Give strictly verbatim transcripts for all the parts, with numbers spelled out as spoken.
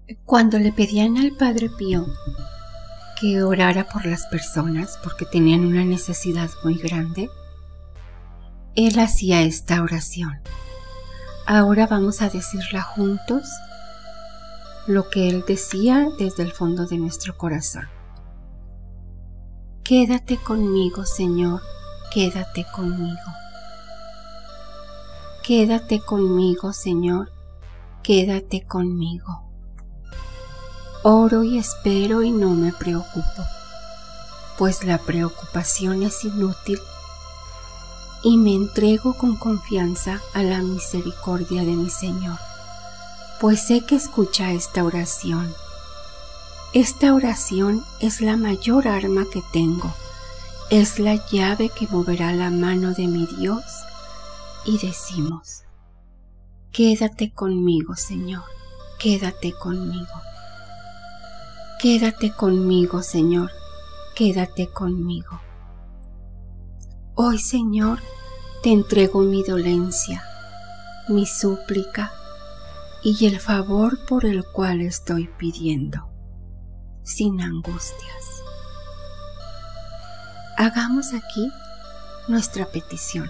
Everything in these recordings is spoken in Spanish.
Cuando le pedían al Padre Pío que orara por las personas porque tenían una necesidad muy grande, él hacía esta oración. Ahora vamos a decirla juntos, lo que él decía desde el fondo de nuestro corazón. Quédate conmigo, Señor, quédate conmigo. Quédate conmigo, Señor, quédate conmigo. Oro y espero y no me preocupo, pues la preocupación es inútil, y me entrego con confianza a la misericordia de mi Señor, pues sé que escucha esta oración. Esta oración es la mayor arma que tengo, es la llave que moverá la mano de mi Dios, y decimos: quédate conmigo, Señor, quédate conmigo. Quédate conmigo, Señor, quédate conmigo. Hoy, Señor, te entrego mi dolencia, mi súplica y el favor por el cual estoy pidiendo, sin angustias. Hagamos aquí nuestra petición.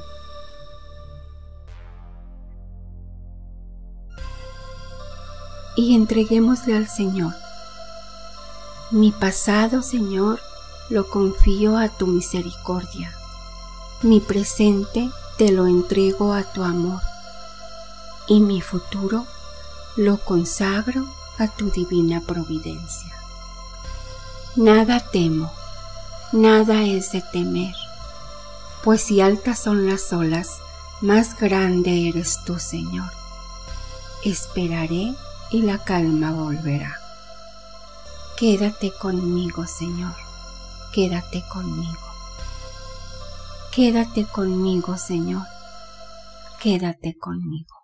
Y entreguémosle al Señor. Mi pasado, Señor, lo confío a tu misericordia. Mi presente te lo entrego a tu amor. Y mi futuro lo consagro a tu divina providencia. Nada temo, nada es de temer, pues si altas son las olas, más grande eres tú, Señor. Esperaré y la calma volverá. Quédate conmigo, Señor, quédate conmigo. Quédate conmigo, Señor, quédate conmigo.